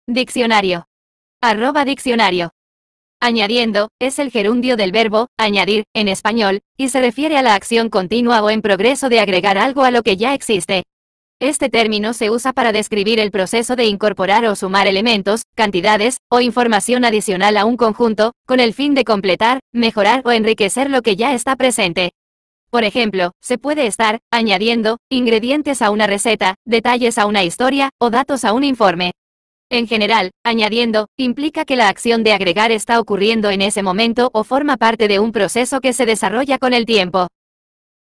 Diccionario. @diccionario. Añadiendo, es el gerundio del verbo, añadir, en español, y se refiere a la acción continua o en progreso de agregar algo a lo que ya existe. Este término se usa para describir el proceso de incorporar o sumar elementos, cantidades, o información adicional a un conjunto, con el fin de completar, mejorar o enriquecer lo que ya está presente. Por ejemplo, se puede estar añadiendo ingredientes a una receta, detalles a una historia, o datos a un informe. En general, añadiendo implica que la acción de agregar está ocurriendo en ese momento o forma parte de un proceso que se desarrolla con el tiempo.